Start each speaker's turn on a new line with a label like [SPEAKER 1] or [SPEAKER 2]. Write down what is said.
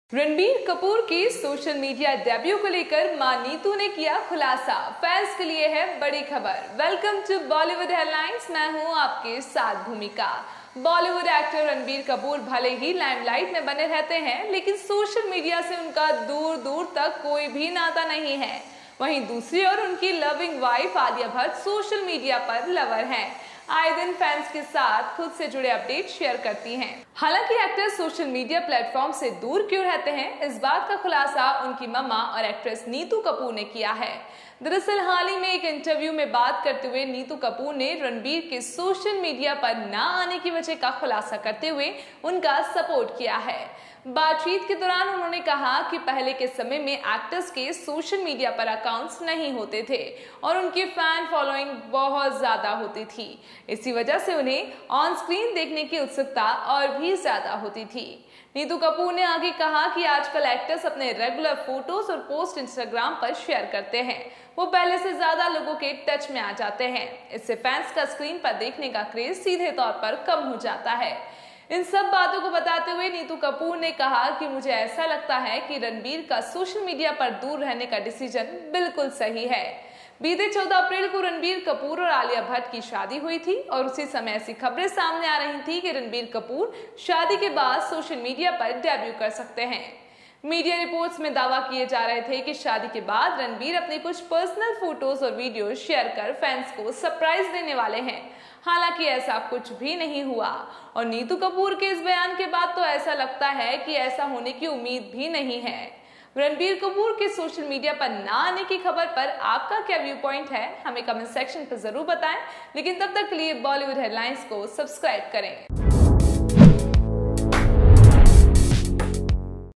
[SPEAKER 1] रणबीर कपूर की social media debut को लेकर मां नीतू ने किया खुलासा। फैंस के लिए है बड़ी खबर। Welcome to Bollywood headlines. मैं हूं आपके साथ भूमिका। बॉलीवुड एक्टर रणबीर कपूर भले ही लाइमलाइट में बने रहते हैं, लेकिन सोशल मीडिया से उनका दूर दूर तक कोई भी नाता नहीं है। वहीं दूसरी ओर उनकी loving wife Alia Bhatt social media पर लवर हैं। आए दिन फैंस के साथ खुद से जुड़े अपडेट शेयर करती हैं। हालांकि एक्टर सोशल मीडिया प्लेटफॉर्म से दूर क्यों रहते हैं, इस बात का खुलासा उनकी मम्मा और एक्ट्रेस नीतू कपूर ने किया है। दरअसल हाल ही में एक इंटरव्यू में बात करते हुए नीतू कपूर ने रणबीर के सोशल मीडिया पर ना आने की वजह का खुलासा करते हुए उनका सपोर्ट किया है। बातचीत के दौरान उन्होंने कहा कि पहले के समय में एक्टर्स के सोशल मीडिया पर अकाउंट्स नहीं होते थे और उनकी फैन फॉलोइंग बहुत ज्यादा होती थी। इसी वजह से उन्हें ऑन स्क्रीन देखने की उत्सुकता और भी ज्यादा होती थी। नीतू कपूर ने आगे कहा कि आजकल एक्टर्स अपने रेगुलर फोटोज और पोस्ट इंस्टाग्राम पर शेयर करते हैं। वो पहले से ज्यादा लोगों के टच में आ जाते हैं। इससे फैंस का स्क्रीन पर देखने का क्रेज सीधे तौर पर कम हो जाता है। इन सब बातों को बताते हुए नीतू कपूर ने कहा कि मुझे ऐसा लगता है कि रणबीर का सोशल मीडिया पर दूर रहने का डिसीजन बिल्कुल सही है। बीते 14 अप्रैल को रणबीर कपूर और आलिया भट्ट की शादी हुई थी और उसी समय ऐसी खबरें सामने आ रही थी कि रणबीर कपूर शादी के बाद सोशल मीडिया पर डेब्यू कर सकते हैं। मीडिया रिपोर्ट्स में दावा किए जा रहे थे कि शादी के बाद रणबीर अपने कुछ पर्सनल फोटोज और वीडियो शेयर कर फैंस को सरप्राइज देने वाले हैं। हालांकि ऐसा कुछ भी नहीं हुआ और नीतू कपूर के इस बयान के बाद तो ऐसा लगता है कि ऐसा होने की उम्मीद भी नहीं है। रणबीर कपूर के सोशल मीडिया पर ना आने की खबर पर आपका क्या व्यू पॉइंट है, हमें कमेंट सेक्शन पर जरूर बताएं। लेकिन तब तक के लिए बॉलीवुड हेडलाइंस को सब्सक्राइब करें।